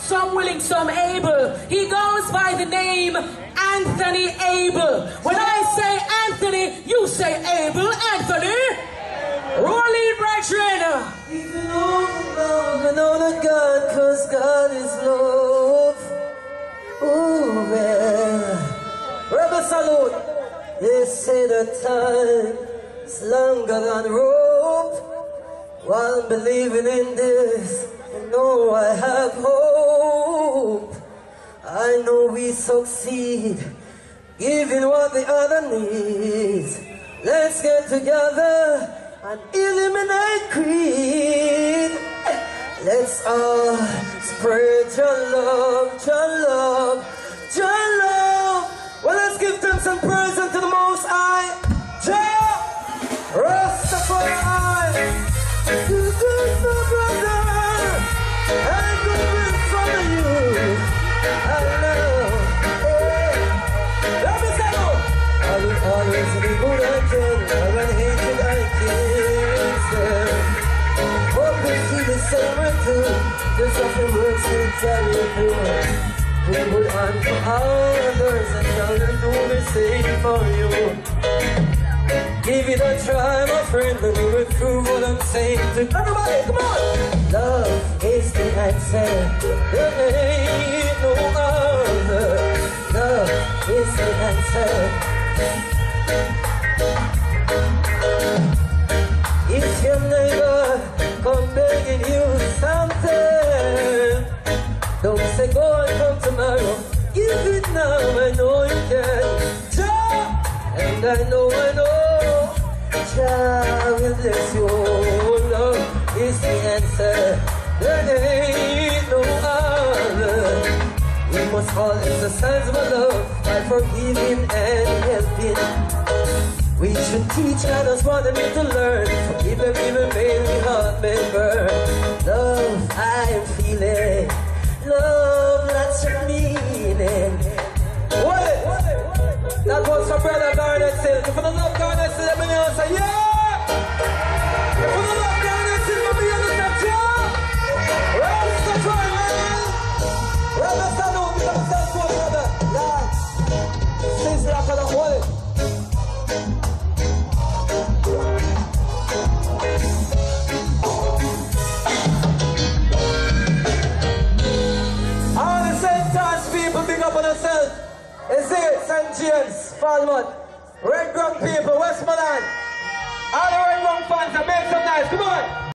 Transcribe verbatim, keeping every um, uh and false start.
some willing, some able. He goes by the name Anthony Abel. When I say Anthony, you say Abel. Anthony, roll in, Richmond. Even over love, I know that God, cause God is love. Ooh, man. Rebel salute. They say that time is longer than rope. While believing in this, I know I have hope. I know we succeed, giving what the other needs. Let's get together and eliminate greed. Let's all spread your love, your love, your love. Well, let's give them some praise unto the Most High. Jah Rastafari. You good for brother, and good will follow you. I know, hey. Let me say no. I will always be good again. I will hate it, I can't stand. Hope we see the same way too. Just as the words will carry through. We will on for others and others do the same for you. Give it a try, my friend, and you will prove what I'm saying to everybody. Come on! Love is the answer. There ain't no other. Love is the answer. If your neighbor come begging you something, don't say go and come tomorrow. Give it now, I know you can. Jah! And I know, I know. Jah will bless you. Love is the answer. There ain't no other. We must all exercise our love by forgiving and helping. We should teach others what they need to learn. Forgive them even when we heart may burn. Love, I am feeling. Love, that's your meaning. What? That was for brother Garnett Silk. If you don't love Garnett Silk, let me know. Say yeah! If you don't love Garnett Silk, let me know. Say yeah! Rastafari, man! Brother, salute. We got to tell you, brother. Yeah. Since you're going to hold it. All the Saint George people, big up on yourself. Is it Saint James, Falmouth, Red Ground people, Westmoreland? All the Red Ground fans, make some nice, come on!